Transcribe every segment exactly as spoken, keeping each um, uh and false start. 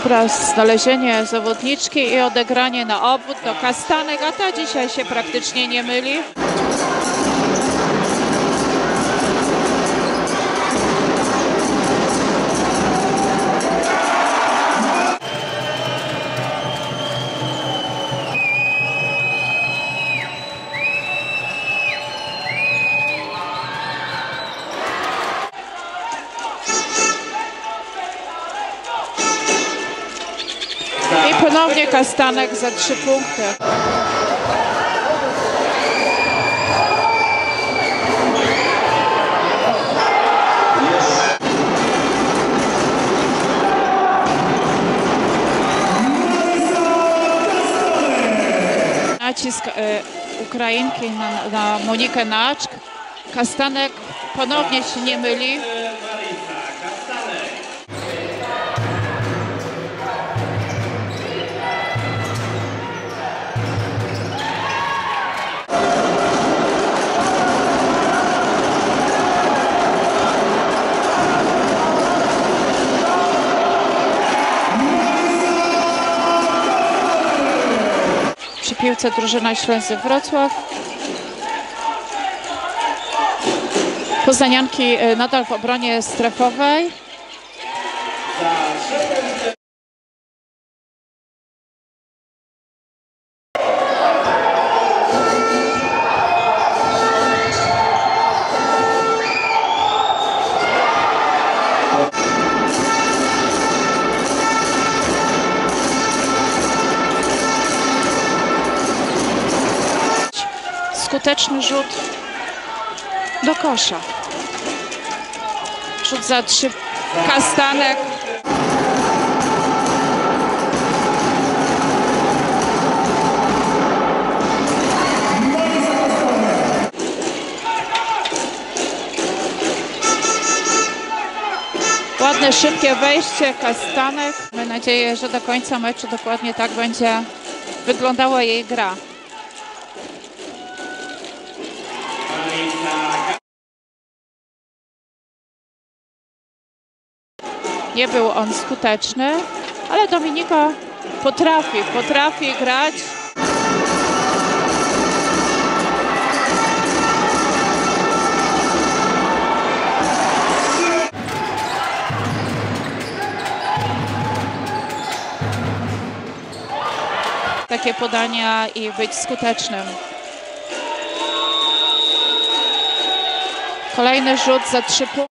Teraz znalezienie zawodniczki i odegranie na obwód do Kastanek, a ta dzisiaj się praktycznie nie myli. I ponownie Kastanek za trzy punkty. Nacisk e, Ukrainki na, na Monikę Naczk. Kastanek ponownie się nie myli. Przy piłce drużyna Ślęzy Wrocław. Poznanianki nadal w obronie strefowej. Skuteczny rzut do kosza. Rzut za trzy. Kastanek. Ładne, szybkie wejście Kastanek. Mamy nadzieję, że do końca meczu dokładnie tak będzie wyglądała jej gra. Nie był on skuteczny, ale Dominika potrafi, potrafi grać. Takie podania i być skutecznym. Kolejny rzut za trzy punkty.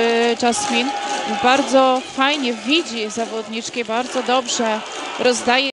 Jasmine bardzo fajnie widzi zawodniczki, bardzo dobrze rozdaje.